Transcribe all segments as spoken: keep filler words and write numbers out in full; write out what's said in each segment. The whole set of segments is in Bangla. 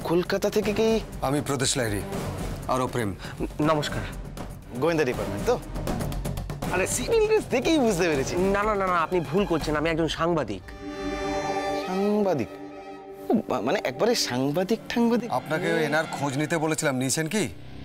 কলকাতা থেকে কি? আমি প্রদেশ লাহিড়ী, আরও প্রেম। নমস্কার। গোয়েন্দা ডিপার্টমেন্ট তো? আরে সিভিল ড্রেস দেখেই বুঝতে পেরেছি। না না না না, আপনি ভুল করছেন, আমি একজন সাংবাদিক। সাংবাদিক? মানে একবারে সাংবাদিক সাংবাদিক? আপনাকে এনার খোঁজ নিতে বলেছিলাম, নিয়েছেন কি?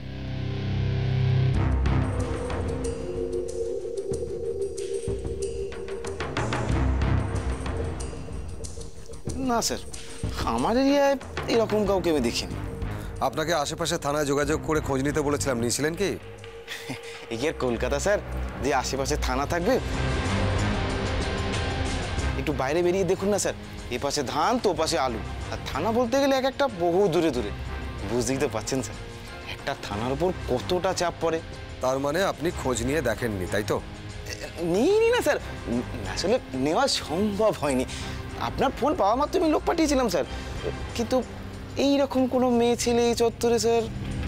না স্যার, আমার এরিয়ায় এরকম কাউকে আমি দেখিনি। আপনাকে আশেপাশে থানায় যোগাযোগ করে খোঁজ নিতে বলেছিলাম, নিয়েছিলেন কি? এগিয়ে কলকাতা স্যার, যে আশেপাশে থানা থাকবে, একটু বাইরে বেরিয়ে দেখুন না স্যার, এ পাশে ধান তো ও পাশে আলু, আর থানা বলতে গেলে এক একটা বহু দূরে দূরে। বুঝতেই তো পাচ্ছেন স্যার, একটা থানার উপর কতটা চাপ পড়ে। তার মানে আপনি খোঁজ নিয়ে দেখেননি, তাই তো? নিইনি না স্যার, আসলে নেওয়া সম্ভব হয়নি। আপনার ফোন পাওয়া মাত্র আমি লোক পাঠিয়েছিলাম স্যার, কিন্তু এইরকম কোনো মেয়ে ছেলে এই চত্বরে স্যার।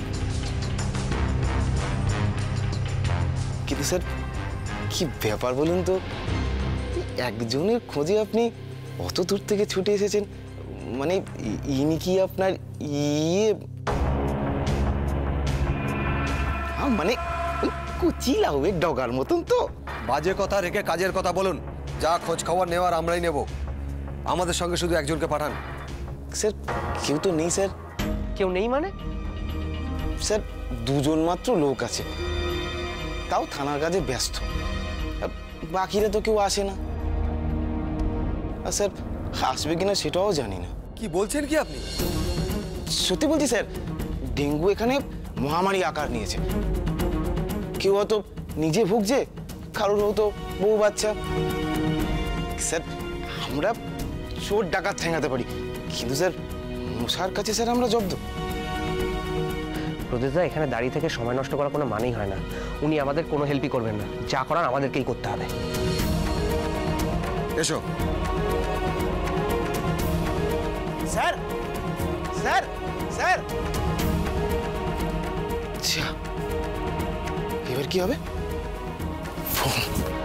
কিন্তু স্যার কি ব্যাপার বলুন তো, একজনের খোঁজে আপনি অত দূর থেকে ছুটে এসেছেন, মানে ইনি কি আপনার ইয়ে মানে কুচি লাউয়ের ডগার মতন তো? বাজে কথা রেখে কাজের কথা বলুন। যা খোঁজ খবর নেওয়ার আমরাই নেব, আমাদের সঙ্গে শুধু একজনকে পাঠান। স্যার কেউ তো নেই স্যার। কেউ নেই মানে? স্যার দুজন মাত্র লোক আছে, তাও থানার কাজে ব্যস্ত, বাকিরা তো কেউ আসে না। আর স্যার আসবে কিনা সেটাও জানি না। কি বলছেন কি আপনি? সত্যি বলছি স্যার, ডেঙ্গু এখানে মহামারী আকার নিয়েছে। কেউ হয়তো নিজে ভুগছে, কারোর হয়তো বউ বাচ্চা। স্যার আমরা চোর ডাকাত ঠেঙাতে পারি, কিন্তু স্যার মশার কাছে স্যার আমরা জব্দ। প্রদেশদা, এখানে দাঁড়িয়ে থেকে সময় নষ্ট করার কোনো মানেই হয় না। উনি আমাদের কোনো হেল্পই করবেন না, যা করার আমাদেরকেই করতে হবে। এসো। স্যার স্যার স্যার আচ্ছা, এবার কি হবে? ফোন।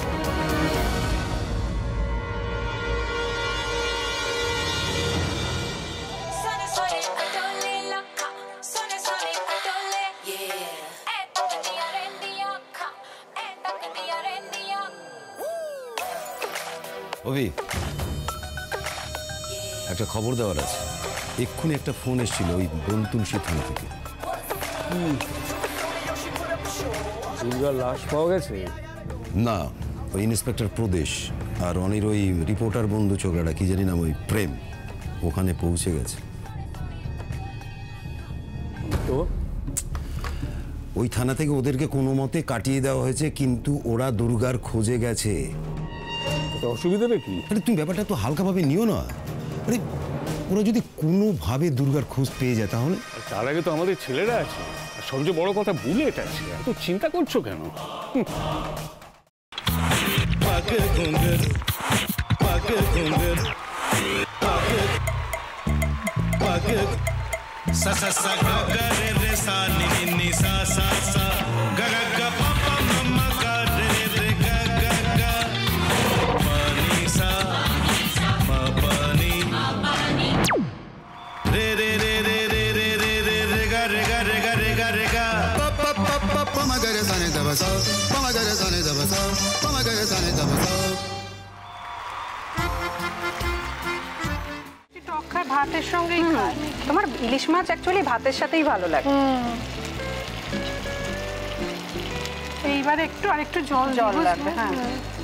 অভি, একটা খবর দেওয়ার আছে। এক্ষুনি একটা ফোন এসেছিল ওই বন্তুলসী থানা থেকে। দুর্গার লাশ পাওয়া গেছে? না, ওই ইন্সপেক্টর প্রদেশ আর অনির ওই রিপোর্টার বন্ধু ছোকরাটা, কি জানি নাম, ওই প্রেম, ওখানে পৌঁছে গেছে। তো ওই থানা থেকে ওদেরকে কোনো মতে কাটিয়ে দেওয়া হয়েছে, কিন্তু ওরা দুর্গার খোঁজে গেছে। অসুবিধা নাকি? আরে তুমি ব্যাপারটা তো হালকাভাবে নিও না। আরে ওরা যদি কোনোভাবে দুর্গার খোঁজ পেয়ে যায় তাহলে? তার আগে তো আমাদের ছেলেরা আছে, আর সবচেয়ে বড় কথা বুলেট আছে। এত চিন্তা করছো কেন? ভাতের সঙ্গেই খায়। তোমার ইলিশ মাছ অ্যাকচুয়ালি ভাতের সাথেই ভালো লাগে। এইবার একটু আর একটু জল জল লাগবে। হ্যাঁ,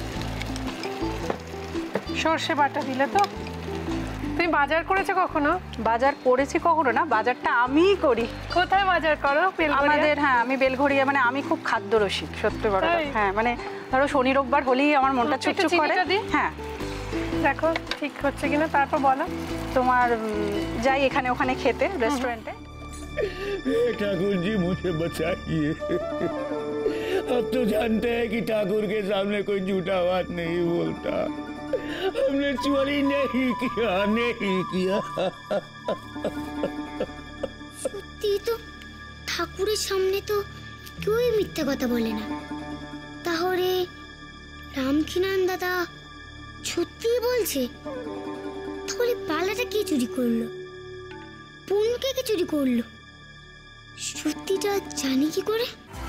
সর্ষে বাটা দিলে তো। তুমি বাজার করেছো কখনো? বাজার করেছি কখনো না, বাজারটা আমিই করি। কোথায় বাজার করো? আমাদের, হ্যাঁ আমি বেলঘড়িয়া, মানে আমি খুব খাদ্য রসিক, সত্যি বড় কথা। হ্যাঁ মানে ধরো শনি রোববার হলেই আমার মনটা চুপচুপ করে। হ্যাঁ দেখো ঠিক হচ্ছে কিনা, তারপর বলো। তোমার যাই এখানে ওখানে খেতে रेस्टोरेंटे। ठाकुर जी मुझे बचाइए, अब तो जानते हैं कि ठाकुर के सामने कोई झूठा बात नहीं बोलता। हमने चोरी नहीं किया, नहीं किया। সত্যি তো, ঠাকুরের সামনে তো কেউই মিথ্যা কথা বলে না। তাহলে রামখিনান দাদা সত্যি বলছে? তাহলে পালাটা কে চুরি করলো? বোনকে কে চুরি করলো? সত্যিটা জানি কি করে?